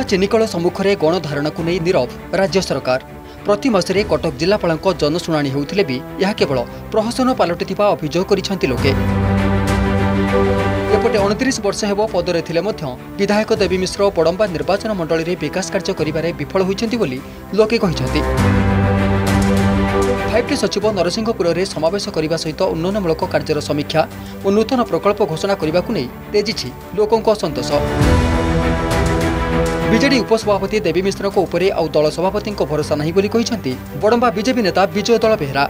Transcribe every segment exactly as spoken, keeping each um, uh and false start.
चिनिकल सम्मुखें गणधारणा को नहीं नीरव राज्य सरकार। प्रति मासरे कटक जिलापाल जनशुणाणी होउथिले भी यह केवल प्रहसन पलटिथिबा अभियोग करिसेंति लोके। एपटे उनतीस वर्ष हेब पदरे थिले मध्य विधायक देवी मिश्र बड़म्बा निर्वाचन मंडली रे विकास कार्य करिबारे विफल होइछंती बोली लोके कहिसंती। फाइव टी सचिव नरसिंहपुर में समावेश करने सहित उन्नयनमूलक कार्यर समीक्षा और नूतन प्रकल्प घोषणा करने को नहीं तेजिछि लोकों असंतोष। बीजेडी उपसभापति देवी मिश्र उपरे आउ दल सभापति भरोसा नहीं बोली कहिसंती बड़म्बा बीजेपी नेता विजय दल बेहरा।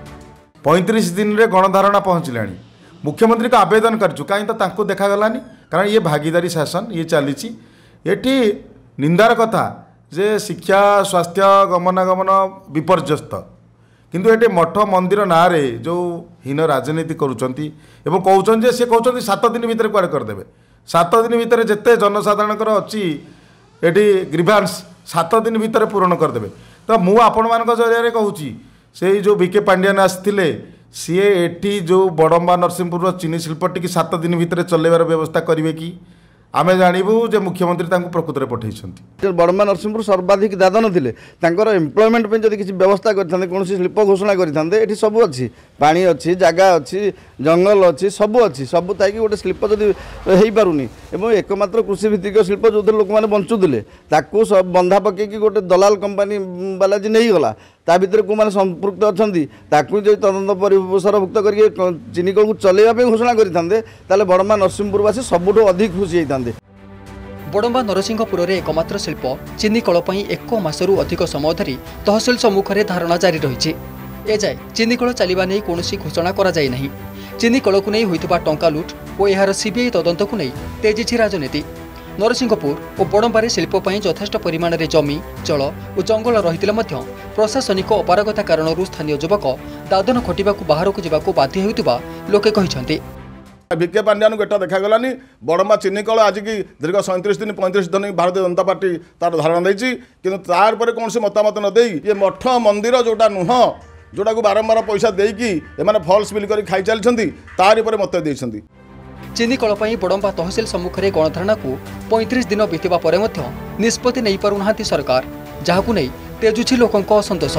पैंतीस दिन रे गणधारणा पहुँचला मुख्यमंत्री को आवेदन कर कहीं तो देखागलानी कारण ये भागीदारी शासन ये चली ये निंदार कथा जे शिक्षा स्वास्थ्य गमनागमन विपर्यस्त किंतु ये मठ मंदिर ना रे जो हीन राजनीति करुँचे कहते सी कहते सात दिन भितर कुआड़े करदे सात दिन भितर जिते जनसाधारण अच्छी ये ग्रीभांस सात दिन भितर पूरण करदे। तो मु आपण मान जरिया कहूँ से जो बीके पांड्यान आसते सी एटी जो बड़म्बा नरसिंहपुर चीनी शिल्पटी की सात दिन भितर चलैबार व्यवस्था करेंगे कि आमे जानबू जे मुख्यमंत्री तांको प्रकृत रे पठेइछंती। बड़म्बा नरसिंहपुर सर्वाधिक दादन थिले तांकर एम्प्लॉयमेंट पे जदि किसी व्यवस्था करथांदे कोनोसी शिल्प घोषणा करथांदे एठी सब अछि पानी अछि जागा अछि जंगल अछि सब अछि सब ताकि गोटे शिल्प जदि हेई पारुनी एवं एकमात्र कृषि भित्तिक शिल्प जो लोक माने बंचुदिले ताकू सब बंधा पके कि गोटे दलाल कंपनी बालाजी नहीं गला ता भितर को माने संपृक्त अछंती ताकू जे तदंत परिसरभुक्त करके चिनिकल को चलेबा पे घोषणा करथांदे ताले बड़म्बा नरसिंहपुरवासी सबुठो अधिक खुशी होइथांदे। बड़म्बा नरसिंहपुर में एकमात्र शिल्प चिनिकल एक मासरू अधिक समय धरी तहसिल सम्मुखें धारणा जारी रही एजाए चिनिकल चलवा नहीं कौन घोषणा करा जाय नहीं। चिनिकल को नहीं होइथिबा टंका लुट और यार सीबीआई तदंत को नहीं तेजिछि राजनीति। नरसिंहपुर और बड़म्बारे शिल्प यथेष्ट परिमाण में जमी जल और जंगल रही प्रशासनिक अपारगता कारण स्थानीय युवक दादन खटिबा बाहर को जावाक बाध्य होइतिबा लोके कहिसंती। बीके पांड्यान को एटा देखागलानी बड़म्बा चिनिकल आज की दीर्घ सैंतीस दिन पैंतीस दिन भारतीय जनता पार्टी तार धारणा देती कि तार पर कौन मतामत न दे ये मठ मंदिर जोटा नुह जोटा को बारंबार पैसा देकी एमाने फॉल्स बिल कर खाई चलती तार पर मत देती। चिनिकल बड़म्बा तहसिल सम्मुखें गणधारणा को पैंतीस दिन बीतवा पर निष्पत्ति नहीं पारुना सरकार जहां नहीं तेजुछि लोकों असंतोष।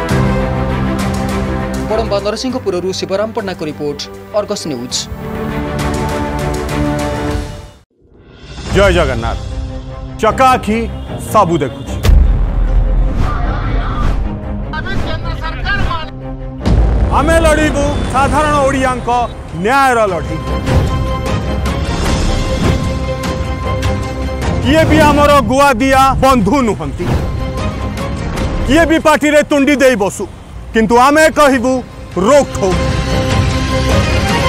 बड़म्बा नरसिंहपुर शिवराम पन्ना को रिपोर्ट अर्गस न्यूज। जय जगन्नाथ चकाखी सबू देखु आमे लड़ीबू साधारण ओडियांक न्यायर लड़ी किए भी आमर गुआ दिया बंधु नुहंती किए भी पार्टी रे तुंडी दे बसु किंतु आमे कहबू रोक ठोक।